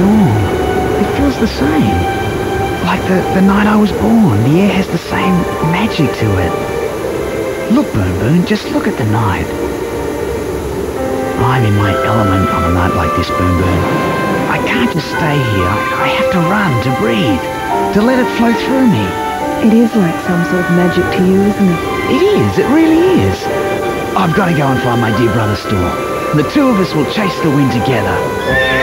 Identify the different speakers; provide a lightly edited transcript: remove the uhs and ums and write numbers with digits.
Speaker 1: storm. It feels the same. Like the night I was born. The air has the same magic to it. Look, Boon Boon, just look at the night. I'm in my element on a night like this, Boon Boon. I can't just stay here. I have to run, to breathe, to let it flow through me.
Speaker 2: It is like some sort of magic to you, isn't it?
Speaker 1: It is, it really is. I've got to go and find my dear brother Storm. The two of us will chase the wind together.